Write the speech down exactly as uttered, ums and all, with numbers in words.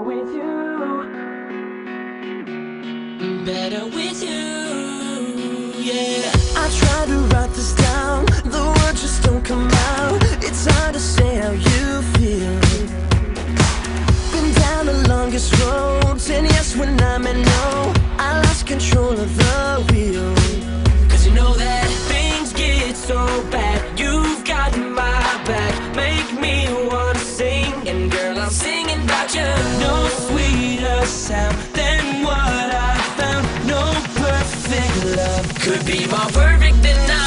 with you. Better with you, yeah. I try to write this down, the words just don't come out. It's hard to say how you feel. Been down the longest roads, and yes, when I meant no, I lost control of the wheel. Cause you know that things get so bad. You've got my back, make me wanna sing. And girl, I'm singing about you. No sweeter sound than what I found. No perfect love could be more perfect than I.